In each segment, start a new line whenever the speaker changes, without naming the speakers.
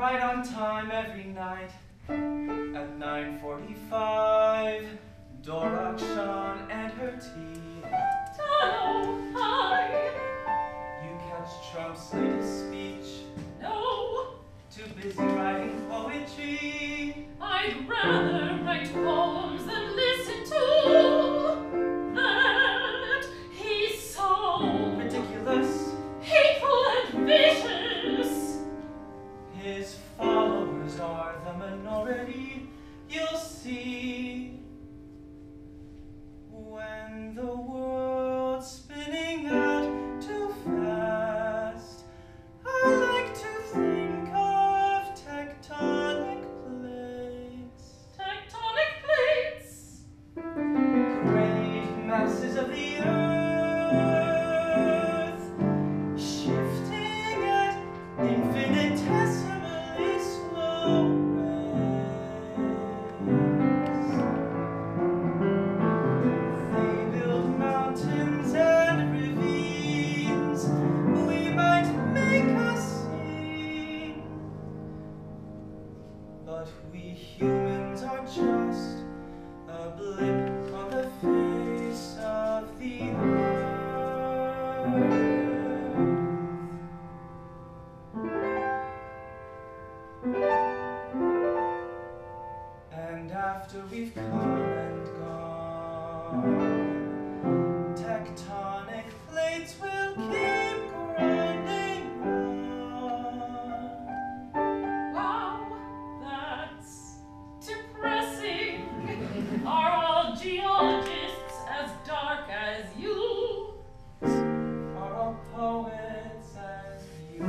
right on time every night. At 9:45, Dorakshan and her tea.
Tano, hi!
You catch Trump's latest speech?
No!
Too busy writing poetry?
I'd rather write poems than listen to that. He's so
ridiculous,
hateful and vicious.
His followers are the minority, you'll see. When the world's spinning out too fast, I like to think of tectonic plates.
Tectonic plates?
Great masses of the earth, shifting at infinitesimally slow rates. They build mountains and ravines, we might make us sing, but we humans are just a blip on the face of the earth. And after we've come and gone, tectonic plates will keep grinding on.
Wow, that's depressing. Are all geologists as dark as you?
Are all poets as you?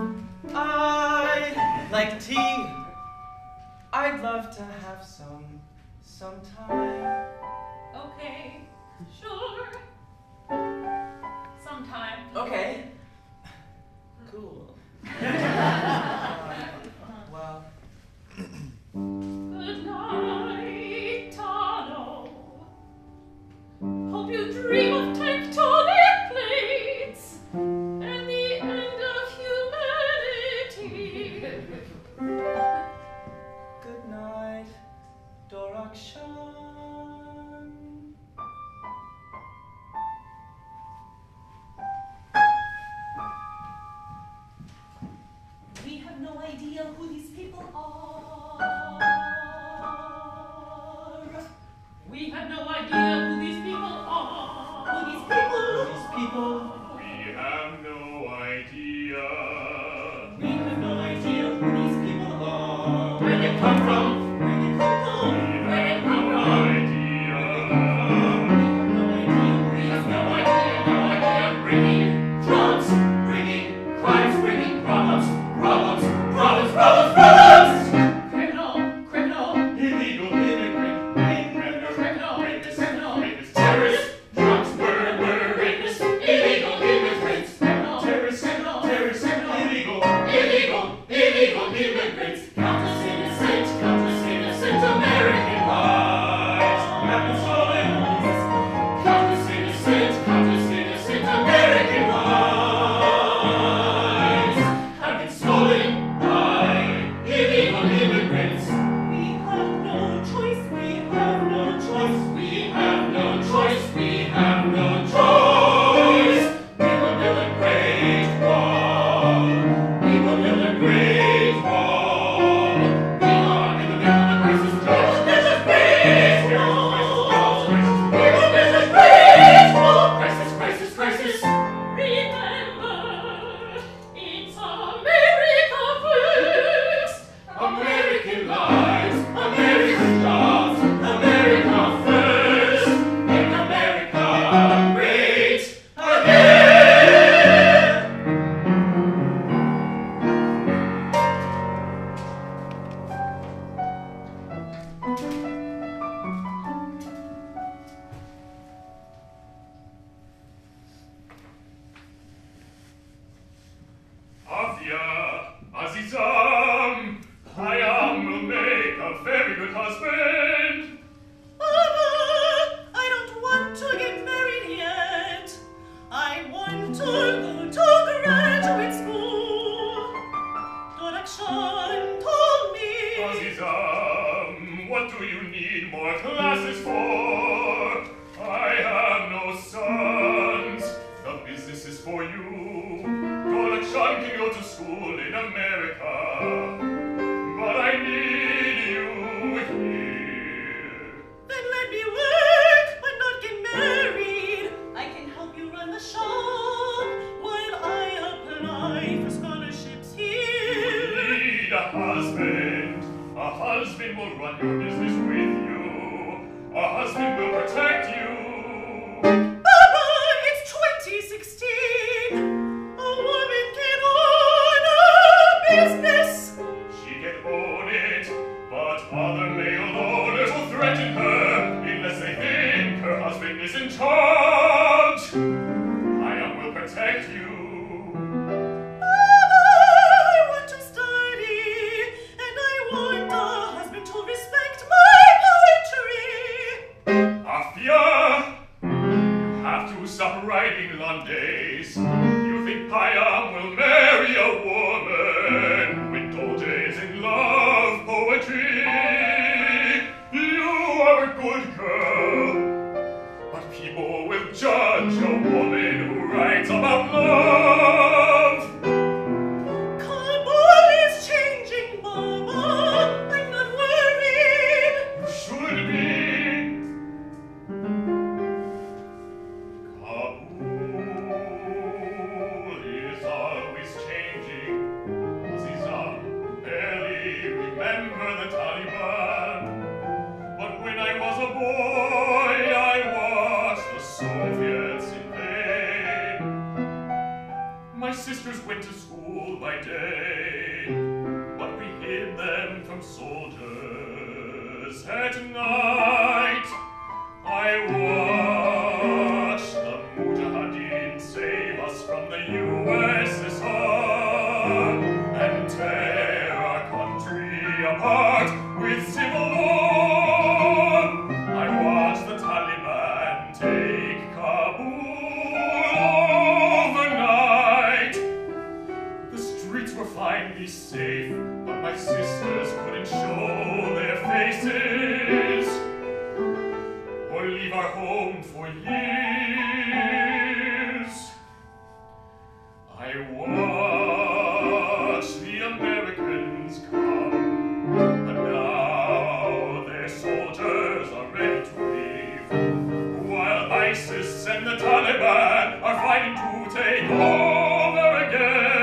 I like tea. I'd love to have some sometime.
Okay, sure. Sometime.
Okay. Cool. Well,
Good night, Tano. Hope you dream of tectonic plates and the end of humanity.
good night, Dorakshan.
We have no idea who these people are.
We have no idea who these people are.
Who these people?
These people,
We have no idea.
We have no idea who these people are.
Where they come from?
Where they come from?
We have no idea.
We have no idea. Bringing drugs, bringing crimes, bringing problems. Criminal,
Illegal immigrant,
criminal,
rapist,
terrorist,
drugs, murder,
rapist, illegal immigrants,
terrorist,
criminal,
illegal,
illegal immigrants, countless innocent
What do you need more classes for? I have no sons. The business is for you. Dorakshan can go to school in America. But I need you here.
Then let me work, but not get married. I can help you run the shop while I apply for scholarships here.
You need a husband. A husband will run your business with you. A husband will protect you.
Baba, it's 2016. A woman can own a business.
She can own it, but other male owners will threaten her unless they think her husband is in charge. I will protect you. Afia, you have to stop writing long days. You think Payam will marry a woman who indulges in love poetry. You are a good girl, but people will judge a woman who writes about love.
Kabul is changing, Mama. I'm not worried.
You should be. Went to school by day, but we hid them from soldiers at night. I watched the Mujahideen save us from the USSR and tear our country apart with civil war. I watched the Taliban take Kabul overnight. Were finally safe, but my sisters couldn't show their faces or leave our home for years. I watched the Americans come, but now their soldiers are ready to leave, while ISIS and the Taliban are fighting to take over again.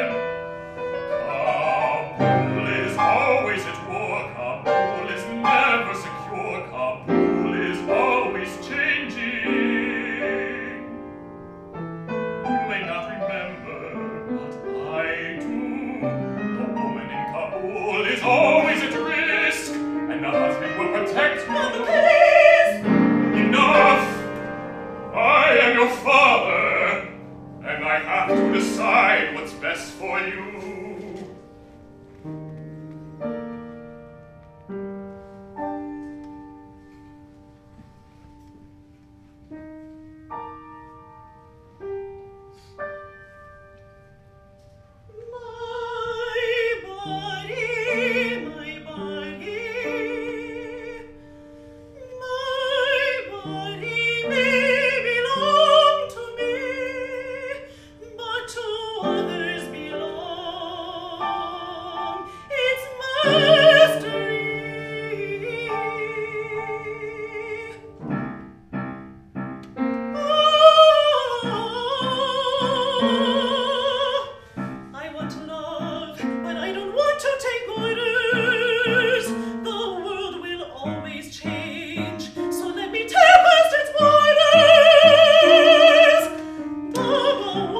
Always at war, Kabul is never secure, Kabul is always changing. You may not remember, but I do. The woman in Kabul is always at risk, and the husband will protect
Mama, please!
Enough! I am your father, and I have to decide what's best for you.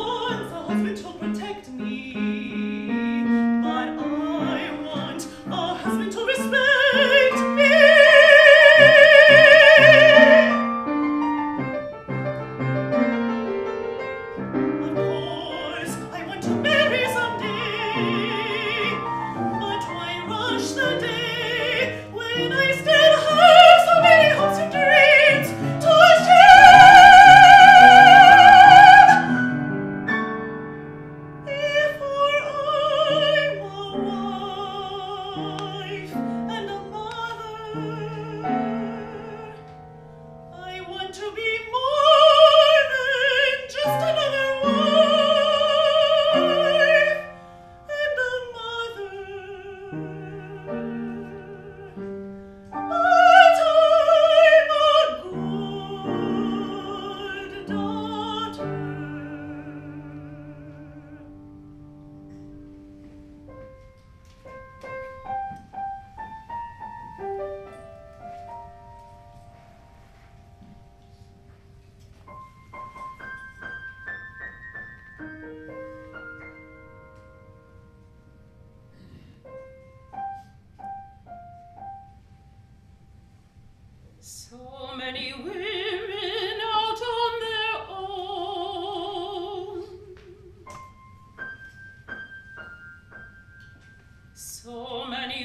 Protect me, but I want a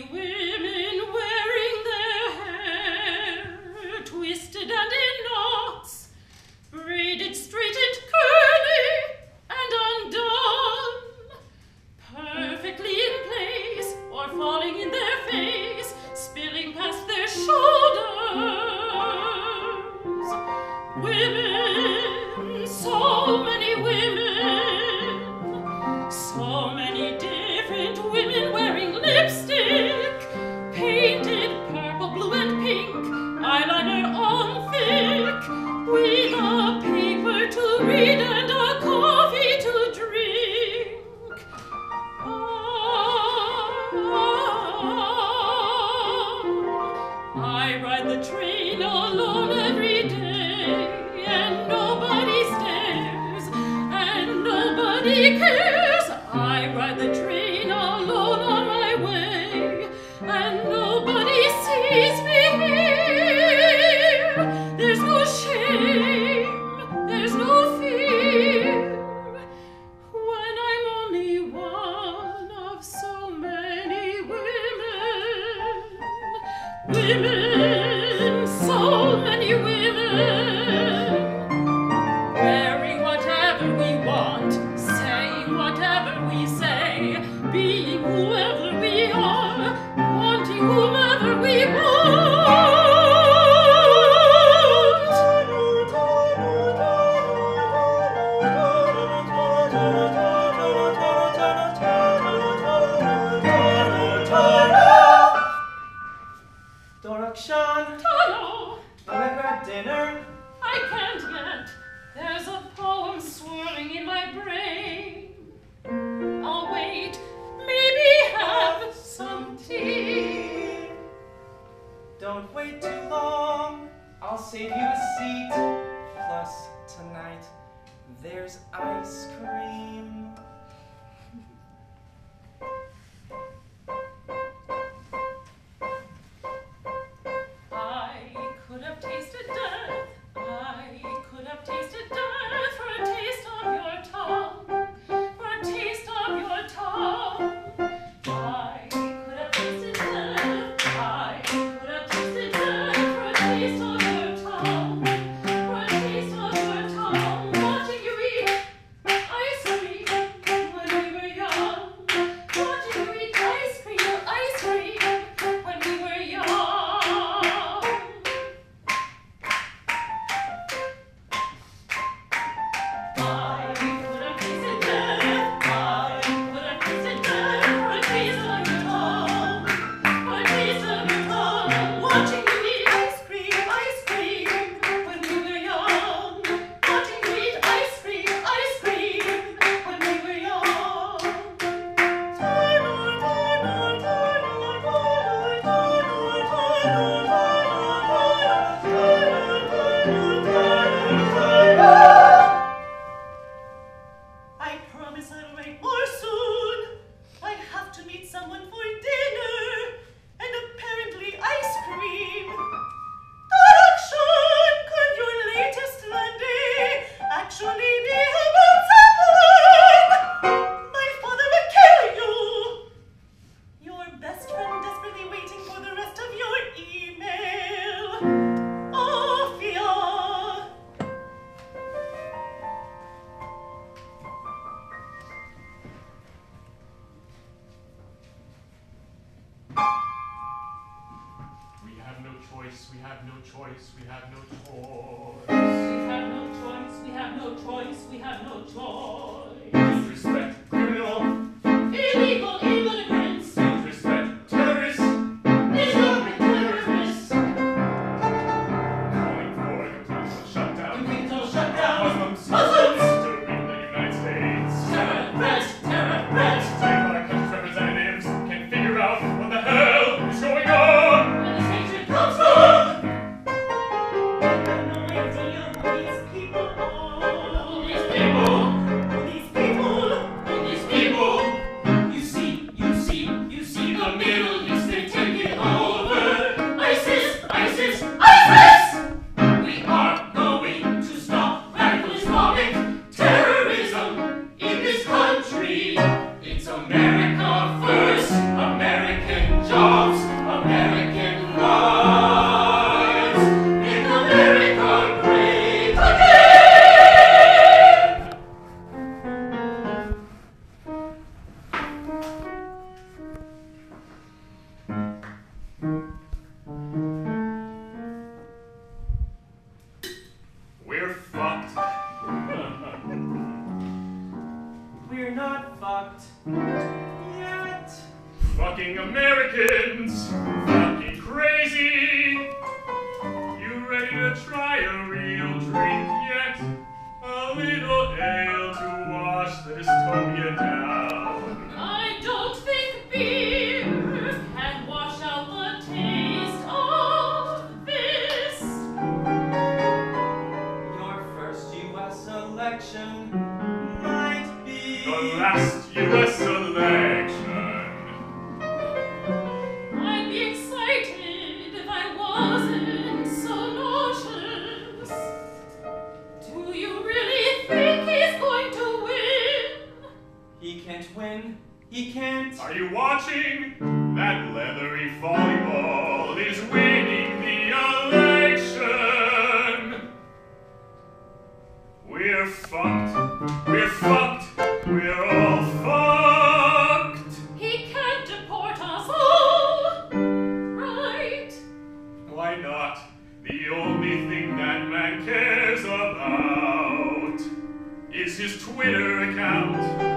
women wearing their hair twisted and in knots, braided straight and curly and undone, perfectly in place or falling in their face, spilling past their shoulders. Women, so many women, so many different women wearing lipstick, painted purple, blue, and pink, eyeliner on thick, with a paper to read and a coffee to drink. I ride the train alone every day, and nobody stares, and nobody cares. I ride the train alone on my way, and nobody sees me here. There's no shame, there's no fear, when I'm only one of so many women. Women, so many women, wearing whatever we want, saying whatever we say, being whoever we are, wanting whomever we want.
Dorakshan,
Tano,
wanna grab dinner?
I can't yet. There's a poem swirling in my brain. I'll wait, maybe have some tea.
Don't wait too long, I'll save you a seat. Plus, tonight, there's ice cream.
I could have tasted death. I could have tasted death for a taste of your tongue. For a taste of your tongue. I could have tasted death. I could have tasted death for a taste of your tongue. For a taste of your tongue. Watching you eat ice cream when we were young. Watching you eat ice cream when we were young. I promise I'll write more soon. I have to meet someone for dinner and apparently ice cream. Dorakshan, could your latest Monday actually be about someone? My father would kill you. Your best friend desperately waiting for the rest of your email. Afia.
We have no choice, we have no choice, we have no choice.
We have no choice, we have no choice, we have no choice.
Disrespect criminal,
Illegal immigrants,
disrespect terrorists,
Islamic terrorists,
calling for a complete shutdown.
complete shutdown,
Muslims,
Muslims,
disturbing the United States.
terror threats, terror threats.
If our country's representatives can figure out what the hell is going on.
Where this hatred comes from. I have no idea who these people are. Who these people? Who these people? Who these people?
You see the Middle East, they take it over. ISIS, ISIS, ISIS! We are going to stop radical Islamic terrorism in this country. It's America first, American jobs, American lives, make America great again.
We're fucked.
We're not fucked yet.
Fucking Americans. Fucking crazy. You ready to try a real drink yet? A little ale to wash the dystopia down.
I don't think beer can wash out the taste of this.
Your first U.S. election might be
The last U.S. election.
I'd be excited if I wasn't so nauseous. Do you really think he's going to win?
He can't win. He can't.
Are you watching? That leathery volleyball is winning the election. We're fucked. We're fucked. We're all fucked.
He can't deport us all, right?
Why not? The only thing that man cares about is his Twitter account.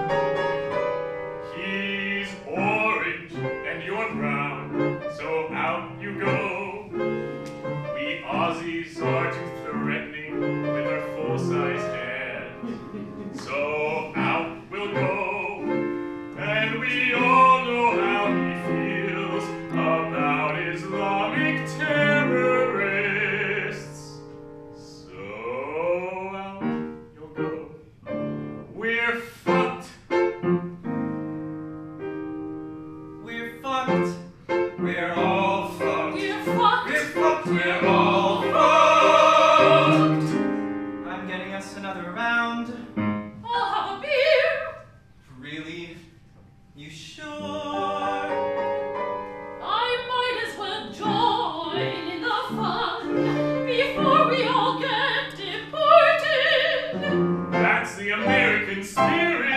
He's orange and you're brown, so out you go. We Aussies are too threatening with our full-size head. So out we'll go, and we all know how he feels about Islamic terrorists. So out you'll go. We're fucked.
We're fucked. We're all fucked.
We're fucked.
We're fucked. We're all fucked. I'm getting us another round.
I'll have a beer.
Really? You sure?
I might as well join in the fun before we all get deported.
That's the American spirit.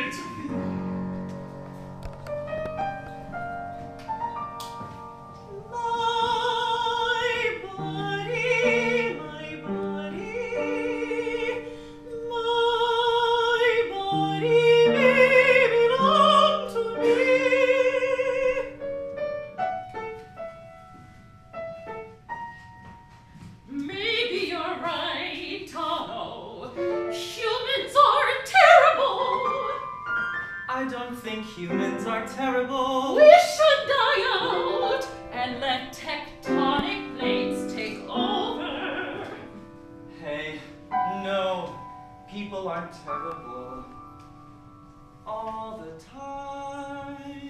Maybe you're right, Tano. Humans are terrible.
I don't think humans are terrible.
We should die out and let tectonic plates take over.
Hey, no. People aren't terrible. All the time.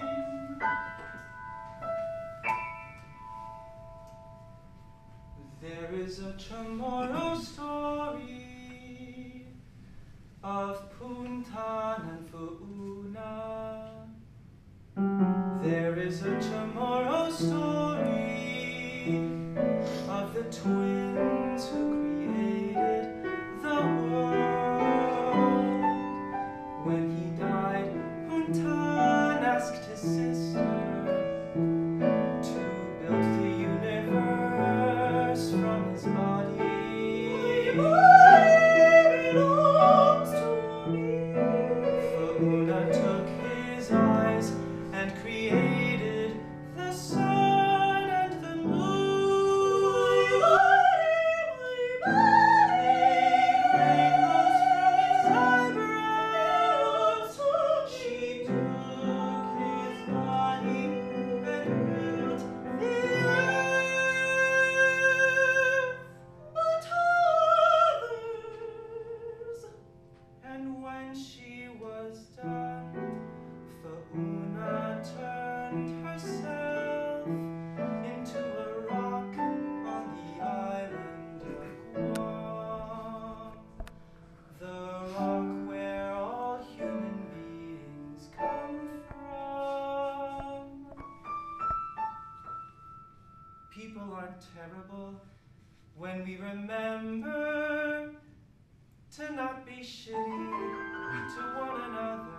There is a tomorrow story of Puntan and Fuuna. There is a tomorrow story of the twins who created the world. When he died, Puntan asked his sister to build the universe from his body. My body belongs to me. Fuuna took his eyes and created the sun and the moon. My body, rainbows from his eyebrows. She took his body. people aren't terrible when we remember to not be shitty to one another.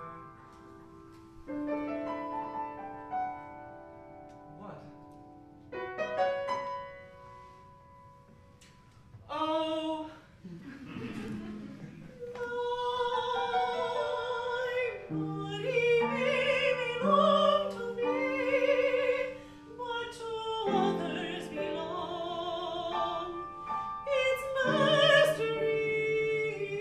What? Oh! My body may belong to me, but to others belong its mastery.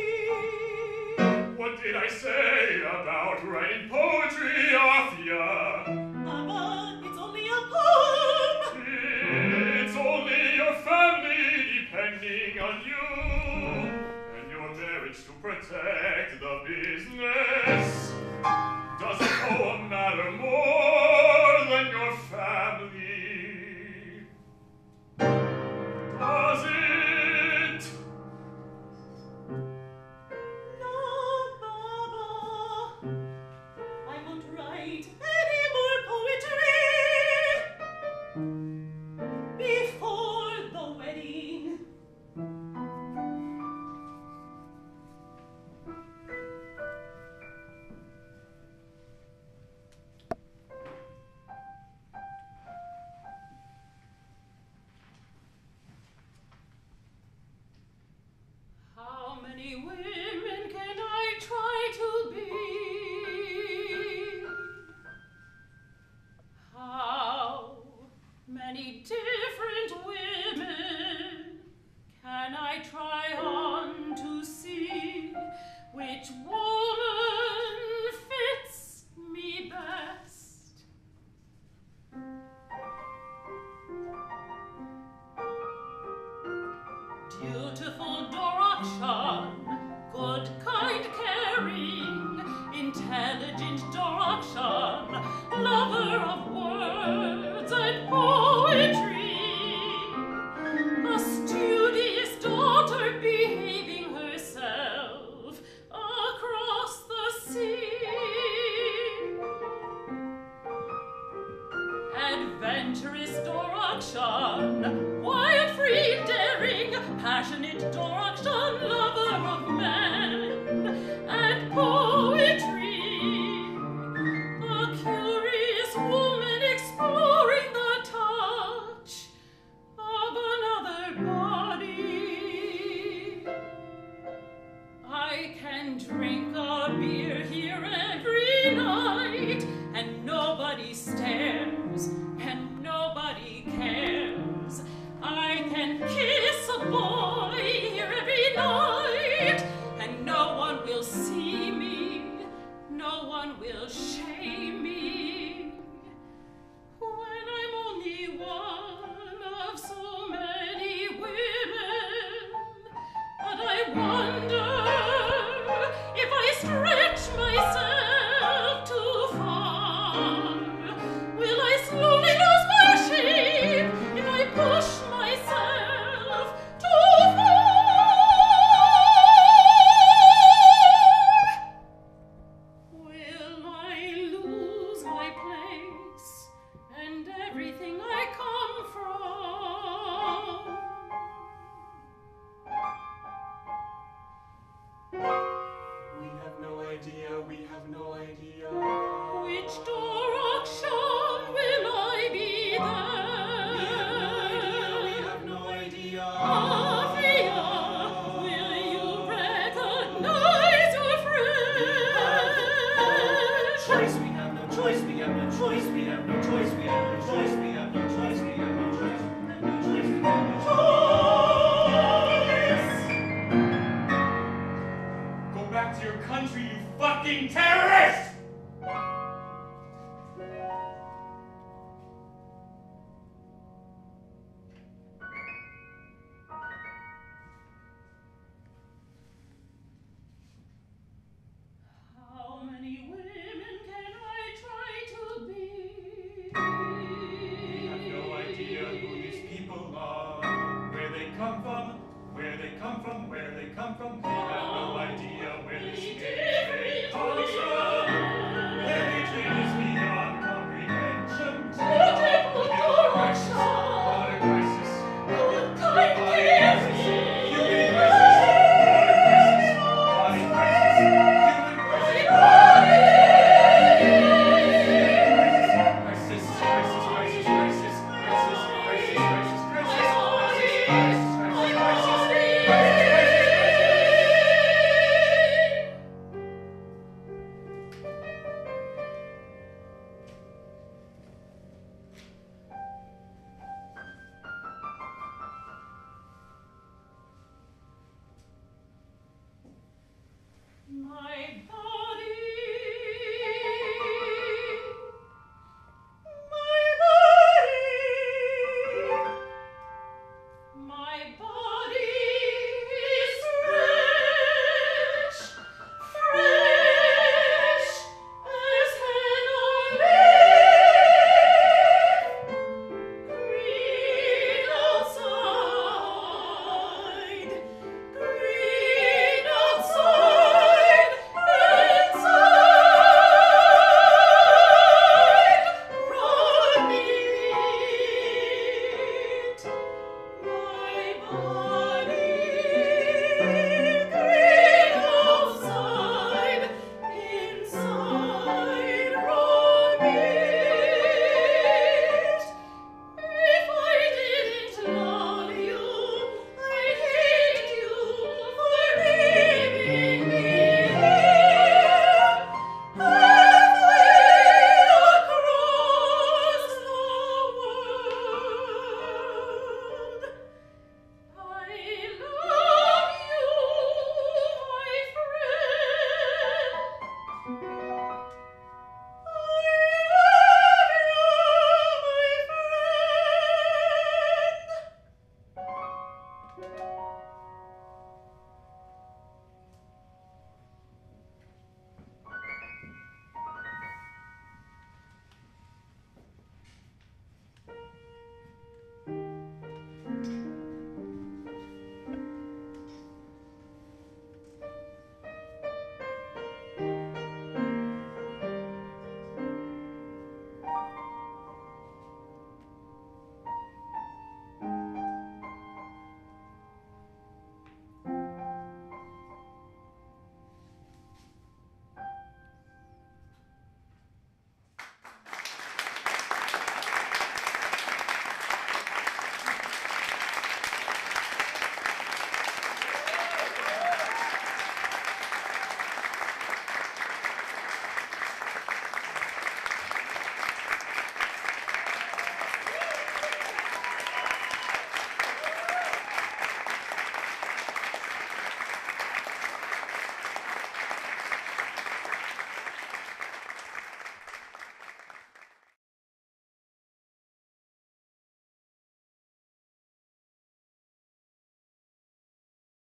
What did I say about writing poetry, Afia?
Mama, it's only a poem.
It's only your family depending on you and your marriage to protect the business. Does a poem matter more than your family? Does it?
No, Baba. I won't write any more poetry before the wedding. How many women can I try to be? How many different women can I try on to see which woman fits me best? Dutiful Dorakshan, good, kind, caring, intelligent Dorakshan, lover of words and poetry, a studious daughter behaving herself across the sea. Adventurous Dorakshan, wild, free, daring, passionate Dorakshan, lover of man and poetry, a curious woman exploring the touch of another body. I can drink a beer here every night, and nobody stares, and nobody cares. I can kiss a boy here every night, and no one will see me, no one will shame me, when I'm only one of so many women. But I wonder if I stretch myself too far, will I slowly lose my shape if I push myself too far? Will I lose my place and everything I come from?
We have no idea, we have no idea.
Which direction will I be there?
We have no idea.
Afia, will you recognize your friend?
Choice, we have no choice, we have no choice, we have no choice, we have no choice, we have no choice, we have no choice, we have no choice, we have no choice. Go back to your country, you fucking terrorist!
How many women can I try to be?
We have no idea who these people are, where they come from, where they come from, where they come from.